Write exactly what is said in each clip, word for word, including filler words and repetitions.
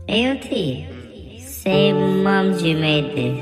Hey, O T, say mums you made this.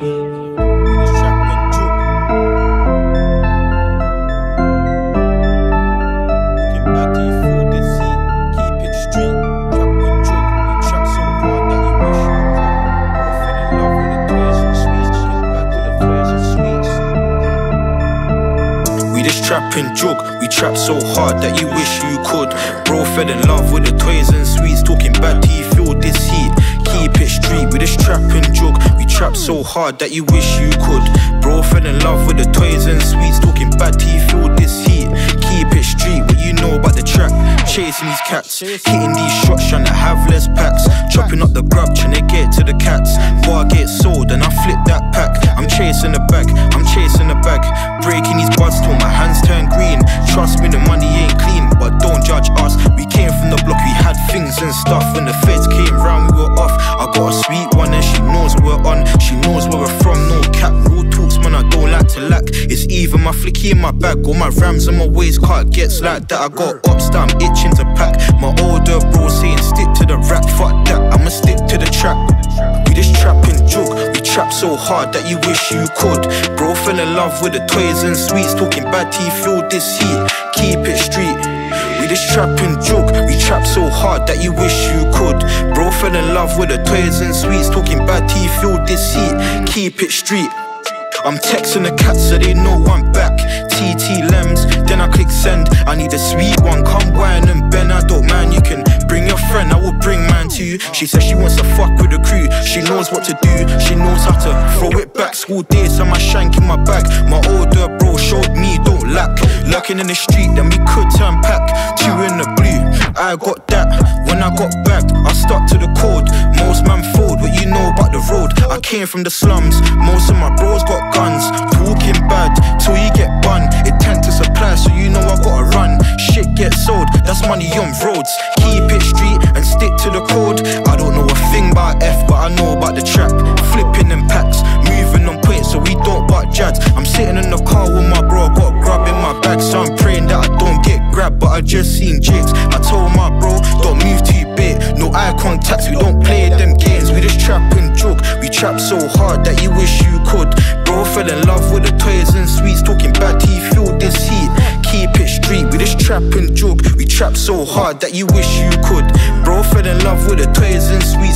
Trap and joke, we trap so hard that you wish you could. Bro fell in love with the toys and sweets, talking bad till you feel this heat. Keep it street with this trap and joke, we trap so hard that you wish you could. Bro fell in love with the toys and sweets, talking bad till you feel this heat. Keep it street, what you know about the trap? Chasing these cats, hitting these shots, trying to have less packs. Chopping up the grub, trying to get to the cats. Bar get sold and I flip that pack. I'm chasing the bag, I'm chasing the bag. Breaking these buds till my hands turn green. Trust me, the money ain't clean, but don't judge us. We came from the block, we had things and stuff. When the feds came round, we were off. I got a sweet one and she knows we're on. She knows where we're from, no cap. Real talks, man, I don't like to lack. It's either my flicky in my bag or my rams on my waist. Car gets like that. I got ups that I'm itching to pack. My older bro saying stick to the rap. Fuck that, I'ma stick to the trap. We just trap and joke, we trap so hard that you wish you could. Bro fell in love with the toys and sweets, talking bad till you feel this heat. Keep it street, we just trap and joke, we trap so hard that you wish you could. Bro fell in love with the toys and sweets, talking bad till you feel this heat. Keep it street, I'm texting the cats so they know I'm back. T T Lems, then I click send. I need a sweet one, come wine and bend. I don't mind, you can bring your friend, I will bring mine to you. She says she wants to fuck with the crew, she knows what to do, she knows how to throw it back. School days, I'm a shank in my bag. My older bro showed me don't lack. Lurking in the street, then we could turn pack. Two in the blue, I got that. When I got back, I stuck to the code. Most man fold, what you know about the road. I came from the slums, most of my bros got guns. Talking bad, till you get bun. It tend to supply, so you know I gotta run. Shit gets sold, that's money on roads. Keep it street and stick to the code. I don't know a thing about F, but I know about the trap. Flipping them packs, moving on point, so we don't butt jads. I'm sitting in the car with my bro, got grub in my bag, so I'm praying that I don't get grabbed. But I just seen jigs. I told my bro, don't move too big, no eye contacts, we don't play them games. We just trap and joke, we trap so hard that you wish you could. Bro fell in love with the toys and sweets, talking bad till you feel this heat. Keep it street, we just trap and joke, we trap so hard that you wish you could. Bro fell in love with the toys and sweets.